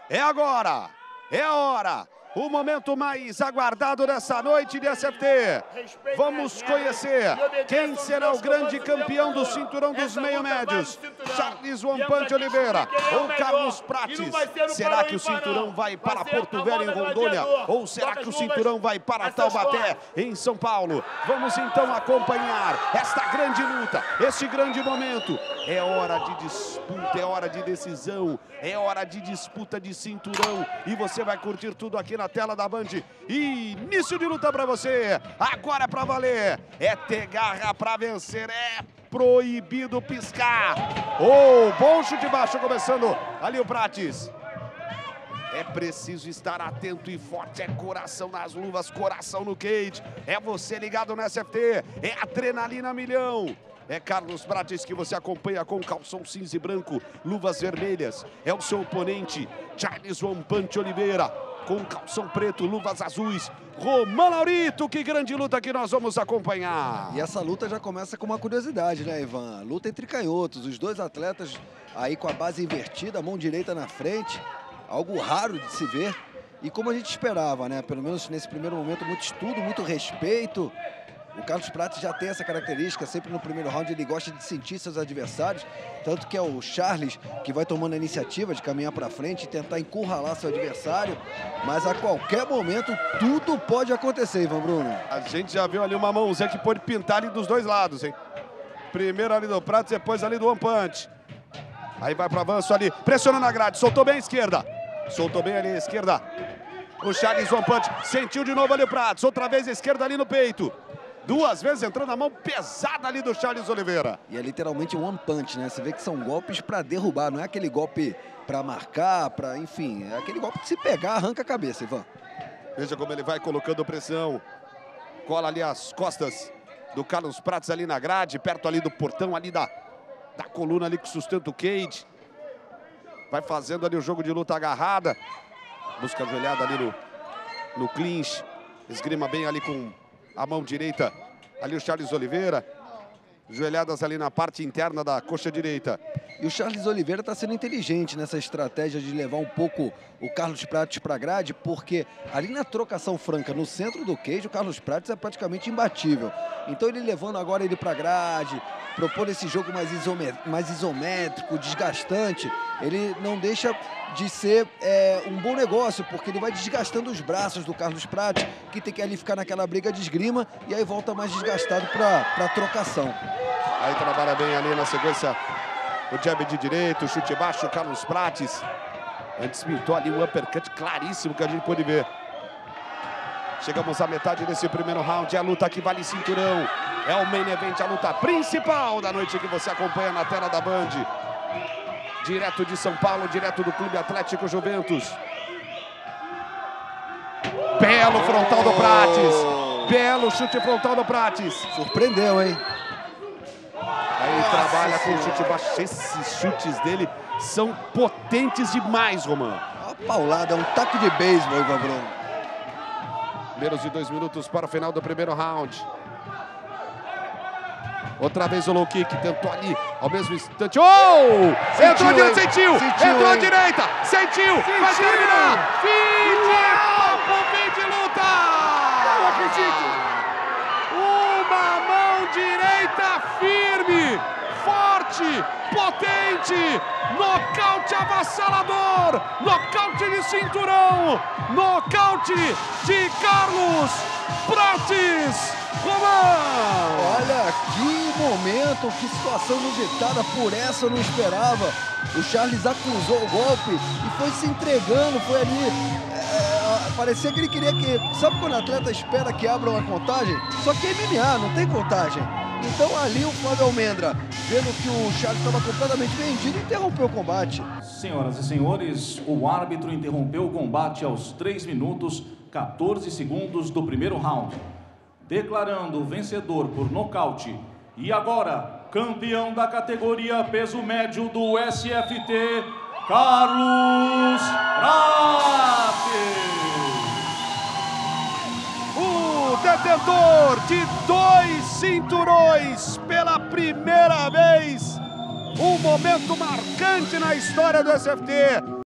É agora, é a hora, o momento mais aguardado dessa noite de SFT. Vamos conhecer quem será o grande campeão do cinturão dos meio-médios. Charles Wampante Oliveira ou Carlos Prates? Será que o cinturão vai para Porto Velho, em Rondônia? Ou será que o cinturão vai para Taubaté, em São Paulo? Vamos então acompanhar esta grande luta, este grande momento. É hora de disputa, é hora de decisão, é hora de disputa de cinturão. E você vai curtir tudo aqui na tela da Band. Início de luta para você. Agora é para valer. É ter garra para vencer. É proibido piscar. Oh, bom chute baixo começando ali o Prates. É preciso estar atento e forte, é coração nas luvas, coração no cage. É você ligado no SFT, é adrenalina milhão. É Carlos Prates que você acompanha com calção cinza e branco, luvas vermelhas. É o seu oponente, Charles Wampante Oliveira, com calção preto, luvas azuis. Roman Laurito, que grande luta que nós vamos acompanhar. E essa luta já começa com uma curiosidade, né, Ivan? Luta entre canhotos, os dois atletas aí com a base invertida, a mão direita na frente. Algo raro de se ver. E como a gente esperava, né? Pelo menos nesse primeiro momento, muito estudo, muito respeito. O Carlos Prates já tem essa característica, sempre no primeiro round ele gosta de sentir seus adversários, tanto que é o Charles que vai tomando a iniciativa de caminhar para frente e tentar encurralar seu adversário, mas a qualquer momento tudo pode acontecer, Ivan Bruno. A gente já viu ali uma mãozinha que pode pintar ali dos dois lados, hein? Primeiro ali do Prates, depois ali do Wampante. Aí vai para avanço ali, pressionando a grade, soltou bem a esquerda. Soltou bem ali a esquerda. O Charles Wampante sentiu de novo ali o Prates, outra vez a esquerda ali no peito. Duas vezes entrando a mão pesada ali do Charles Oliveira. E é literalmente um one punch, né? Você vê que são golpes para derrubar, não é aquele golpe para marcar, para, enfim, é aquele golpe que se pegar, arranca a cabeça, Ivan. Veja como ele vai colocando pressão. Cola ali as costas do Carlos Prates ali na grade, perto ali do portão ali da coluna ali que sustenta o cage. Vai fazendo ali o jogo de luta agarrada. Busca a joelhada ali no clinch. Esgrima bem ali com a mão direita, ali o Charles Oliveira. Joelhadas ali na parte interna da coxa direita. E o Charles Oliveira está sendo inteligente nessa estratégia de levar um pouco o Carlos Prates para a grade, porque ali na trocação franca, no centro do cage, o Carlos Prates é praticamente imbatível. Então ele levando agora ele para a grade, propondo esse jogo mais isométrico, desgastante, ele não deixa de ser um bom negócio, porque ele vai desgastando os braços do Carlos Prates, que tem que ali ficar naquela briga de esgrima, e aí volta mais desgastado para a trocação. Aí trabalha bem ali na sequência o jab de direito, o chute baixo, o Carlos Prates. Antes pintou ali um uppercut claríssimo que a gente pôde ver. Chegamos à metade desse primeiro round, é a luta que vale cinturão. É o main event, a luta principal da noite que você acompanha na tela da Band. Direto de São Paulo, direto do Clube Atlético Juventus. Belo frontal do Prates. Belo chute frontal do Prates. Surpreendeu, hein? Aí trabalha com o chute baixo. Esses chutes dele são potentes demais, Roman. Uma paulada, um taco de beisebol, Ivan Bruno. Menos de 2 minutos para o final do primeiro round. Outra vez o low kick, tentou ali, ao mesmo instante. Oh! Entrou a direita, sentiu! Entrou a direita, sentiu! Vai terminar! Fim de luta! Não acredito! Uma mão direita firme, forte, potente, nocaute avassalador, nocaute de cinturão, nocaute de Carlos Prates. Roman! Olha, que momento, que situação inusitada, por essa eu não esperava. O Charles acusou o golpe e foi se entregando, foi ali, parecia que ele queria que... Sabe quando o atleta espera que abra uma contagem? Só que é MMA, não tem contagem. Então ali o Flávio Almendra, vendo que o Charles estava completamente vendido, interrompeu o combate. Senhoras e senhores, o árbitro interrompeu o combate aos 3 minutos, 14 segundos do primeiro round, declarando o vencedor por nocaute e agora campeão da categoria peso médio do SFT, Carlos Prates. O detentor de 2 cinturões pela primeira vez. Um momento marcante na história do SFT.